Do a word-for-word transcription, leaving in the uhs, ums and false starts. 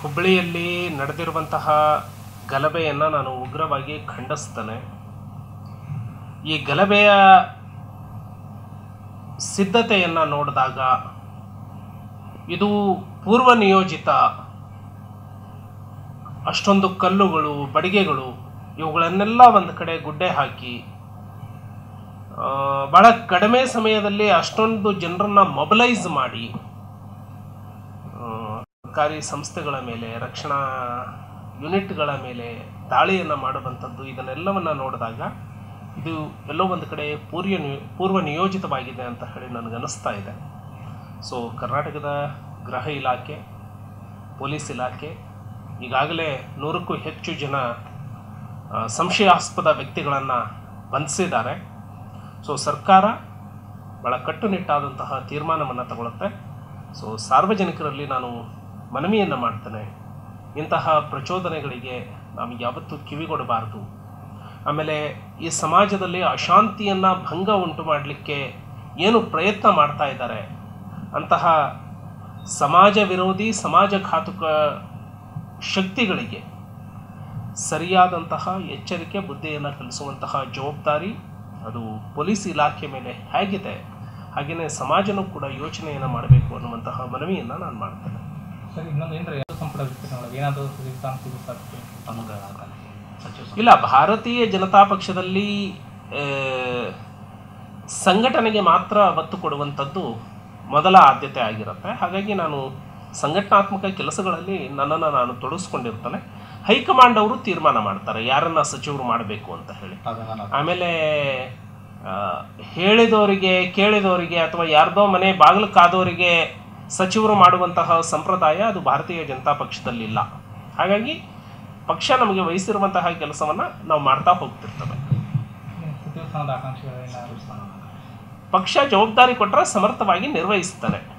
ಹುಬ್ಬಳ್ಳಿಯಲ್ಲಿ ನಡೆದಿರುವಂತಹ ಗಲಭೆಯನ್ನು ನಾನು ಉಗ್ರವಾಗಿ ಖಂಡಿಸ್ತೇನೆ. ಈ ಗಲಭೆಯ ಸಿದ್ಧತೆಯನ್ನು ನೋಡಿದಾಗ ಇದು ಪೂರ್ವ ನಿಯೋಜಿತ, ಅಷ್ಟೊಂದು ಕಲ್ಲುಗಳು, ಬಡಿಗೆಗಳು ಇವುಗಳನ್ನೆಲ್ಲ ಒಂದು ಕಡೆ ಗುಡ್ಡೆ ಹಾಕಿ ಭಾಳ ಕಡಿಮೆ ಸಮಯದಲ್ಲಿ ಅಷ್ಟೊಂದು ಜನರನ್ನು ಮೊಬಿಲೈಸ್ ಮಾಡಿ ಸರ್ಕಾರಿ ಸಂಸ್ಥೆಗಳ ಮೇಲೆ, ರಕ್ಷಣಾ ಯೂನಿಟ್ಗಳ ಮೇಲೆ ದಾಳಿಯನ್ನು ಮಾಡುವಂಥದ್ದು, ಇದನ್ನೆಲ್ಲವನ್ನು ನೋಡಿದಾಗ ಇದು ಎಲ್ಲೋ ಒಂದು ಕಡೆ ಪೂರ್ವ ಪೂರ್ವ ನಿಯೋಜಿತವಾಗಿದೆ ಅಂತ ಹೇಳಿ ನನಗನ್ನಿಸ್ತಾ ಇದೆ. ಸೊ ಕರ್ನಾಟಕದ ಗೃಹ ಇಲಾಖೆ, ಪೊಲೀಸ್ ಇಲಾಖೆ ಈಗಾಗಲೇ ನೂರಕ್ಕೂ ಹೆಚ್ಚು ಜನ ಸಂಶಯಾಸ್ಪದ ವ್ಯಕ್ತಿಗಳನ್ನು ಬಂಧಿಸಿದ್ದಾರೆ. ಸೊ ಸರ್ಕಾರ ಭಾಳ ಕಟ್ಟುನಿಟ್ಟಾದಂತಹ ತೀರ್ಮಾನವನ್ನು ತಗೊಳುತ್ತೆ. ಸೊ ಸಾರ್ವಜನಿಕರಲ್ಲಿ ನಾನು ಮನವಿಯನ್ನು ಮಾಡ್ತೇನೆ, ಇಂತಹ ಪ್ರಚೋದನೆಗಳಿಗೆ ನಾವು ಯಾವತ್ತೂ ಕಿವಿಗೊಡಬಾರ್ದು. ಆಮೇಲೆ ಈ ಸಮಾಜದಲ್ಲಿ ಅಶಾಂತಿಯನ್ನು ಭಂಗ ಉಂಟು ಮಾಡಲಿಕ್ಕೆ ಏನು ಪ್ರಯತ್ನ ಮಾಡ್ತಾ ಇದ್ದಾರೆ ಅಂತಹ ಸಮಾಜ ವಿರೋಧಿ, ಸಮಾಜಘಾತುಕ ಶಕ್ತಿಗಳಿಗೆ ಸರಿಯಾದಂತಹ ಎಚ್ಚರಿಕೆ, ಬುದ್ಧಿಯನ್ನು ಕಲಿಸುವಂತಹ ಜವಾಬ್ದಾರಿ ಅದು ಪೊಲೀಸ್ ಇಲಾಖೆ ಮೇಲೆ ಹೇಗಿದೆ, ಹಾಗೆಯೇ ಸಮಾಜನೂ ಕೂಡ ಯೋಚನೆಯನ್ನು ಮಾಡಬೇಕು ಅನ್ನುವಂತಹ ಮನವಿಯನ್ನು ನಾನು ಮಾಡ್ತೇನೆ. ಸರ್, ಇನ್ನೊಂದು ಏನಂದರೆ ಸಂಪುಟ ಏನಾದರೂ ಇಲ್ಲ, ಭಾರತೀಯ ಜನತಾ ಪಕ್ಷದಲ್ಲಿ ಸಂಘಟನೆಗೆ ಮಾತ್ರ ಒತ್ತು ಕೊಡುವಂಥದ್ದು ಮೊದಲ ಆದ್ಯತೆ ಆಗಿರುತ್ತೆ. ಹಾಗಾಗಿ ನಾನು ಸಂಘಟನಾತ್ಮಕ ಕೆಲಸಗಳಲ್ಲಿ ನನ್ನನ್ನು ನಾನು ತೊಡಗಿಸ್ಕೊಂಡಿರ್ತೇನೆ. ಹೈಕಮಾಂಡ್ ಅವರು ತೀರ್ಮಾನ ಮಾಡ್ತಾರೆ ಯಾರನ್ನು ಸಚಿವರು ಮಾಡಬೇಕು ಅಂತ ಹೇಳಿ. ಆಮೇಲೆ ಹೇಳಿದವರಿಗೆ, ಕೇಳಿದವರಿಗೆ ಅಥವಾ ಯಾರ್ದೋ ಮನೆ ಬಾಗಿಲು ಕಾದವರಿಗೆ ಸಚಿವರು ಮಾಡುವಂತಹ ಸಂಪ್ರದಾಯ ಅದು ಭಾರತೀಯ ಜನತಾ ಪಕ್ಷದಲ್ಲಿಲ್ಲ. ಹಾಗಾಗಿ ಪಕ್ಷ ನಮಗೆ ವಹಿಸಿರುವಂತಹ ಕೆಲಸವನ್ನು ನಾವು ಮಾಡ್ತಾ ಹೋಗ್ತಿರ್ತೇವೆ. ಪಕ್ಷ ಜವಾಬ್ದಾರಿ ಕೊಟ್ಟರೆ ಸಮರ್ಥವಾಗಿ ನಿರ್ವಹಿಸ್ತಾನೆ.